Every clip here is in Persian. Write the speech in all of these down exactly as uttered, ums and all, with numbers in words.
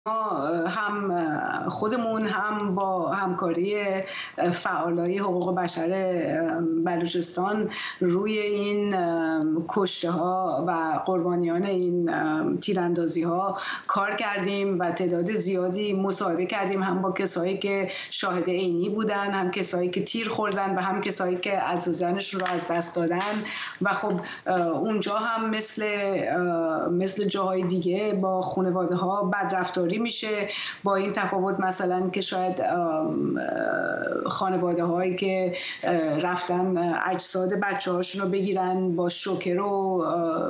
هم خودمون هم با همکاری فعالای حقوق بشر بلوچستان روی این کشته ها و قربانیان این تیراندازی ها کار کردیم و تعداد زیادی مصاحبه کردیم، هم با کسایی که شاهد عینی بودن، هم کسایی که تیر خوردن و هم کسایی که عزیزانشون رو از دست دادن. و خب اونجا هم مثل مثل جاهای دیگه با خانواده ها بدرفتاری میشه، با این تفاوت مثلا که شاید خانواده هایی که رفتن اجساد بچه هاشون رو بگیرن با شوکه و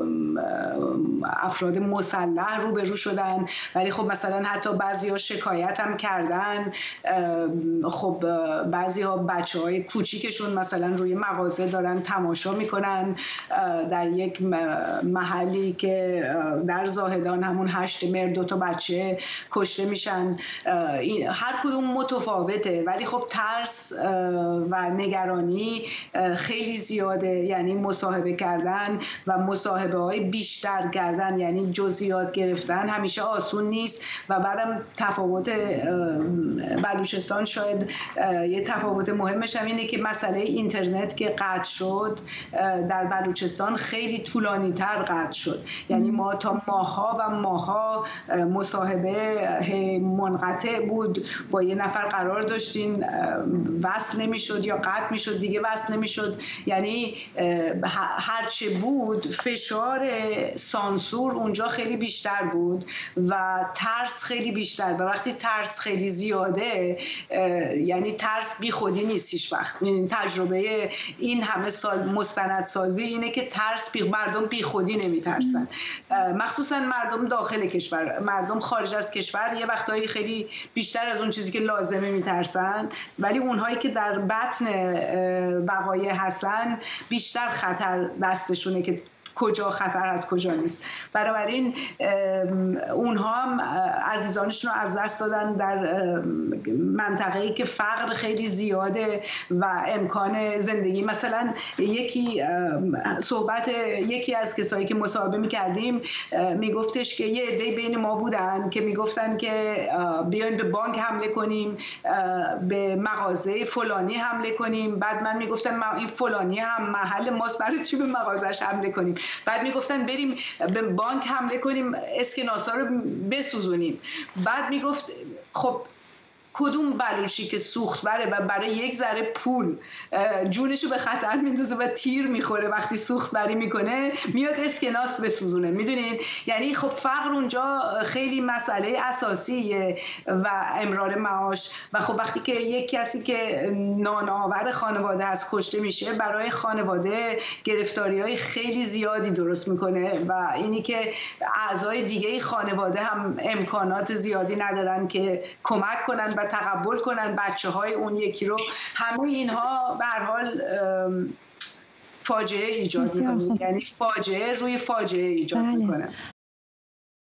افراد مسلح روبرو شدن، ولی خب مثلا حتی بعضی ها شکایت هم کردن. خب بعضی ها بچه های کوچیکشون مثلا روی مغازه دارن تماشا میکنن در یک محلی که در زاهدان همون هشت مهر دو تا بچه کشته میشن. هر کدوم متفاوته، ولی خب ترس و نگرانی خیلی زیاده. یعنی مصاحبه کردن و مصاحبه های بیشتر کردن، یعنی جزئیات گرفتن همیشه آسون نیست. و بعدم تفاوت بلوچستان، شاید یه تفاوت مهمش هم اینه که مسئله اینترنت که قطع شد در بلوچستان خیلی طولانی تر قطع شد. یعنی ما تا ماها و ماها مصاحبه منقطع بود، با یه نفر قرار داشتین، وصل نمیشد یا قطع میشد دیگه وصل نمیشد. یعنی هرچه بود فشار سانسور اونجا خیلی بیشتر بود و ترس خیلی بیشتر. و وقتی ترس خیلی زیاده، یعنی ترس بی خودی نیست هیچ وقت. تجربه این همه سال مستندسازی اینه که ترس بی مردم بی خودی نمیترسن، مخصوصا مردم داخل کشور. مردم خارج از کشور یه وقتایی خیلی بیشتر از اون چیزی که لازمه میترسن، ولی اونهایی که در بطن وقایع هستن بیشتر خطر دستشونه که کجا خطر از کجا نیست. بنابراین اونها هم عزیزانشون رو از دست دادن در منطقه‌ای که فقر خیلی زیاده و امکان زندگی. مثلا یکی صحبت یکی از کسایی که مصاحبه می‌کردیم میگفتش که یه عده بین ما بودن که میگفتن که بیاین به بانک حمله کنیم، به مغازه فلانی حمله کنیم. بعد من میگفتم این فلانی هم محل ماست، برای چی به مغازش حمله کنیم؟ بعد میگفتن بریم به بانک حمله کنیم، اسکناسا رو بسوزونیم. بعد میگفت خب کدوم بلوچی که سوخت بره و برای یک ذره پول جونشو به خطر میندازه و تیر میخوره وقتی سوخت بری میکنه، میاد اسکناس بسوزونه؟ میدونید؟ یعنی خب فقر اونجا خیلی مسئله اساسیه و امرار معاش. و خب وقتی که یک کسی که نانآور خانواده هست کشته میشه، برای خانواده گرفتاری های خیلی زیادی درست میکنه و اینی که اعضای دیگه خانواده هم امکانات زیادی ندارن که کمک کنن و تقبل کنن بچه های اون یکی رو. همه اینها به هر حال فاجعه ایجاد میکنه، یعنی فاجعه روی فاجعه ایجاد بله. میکنه.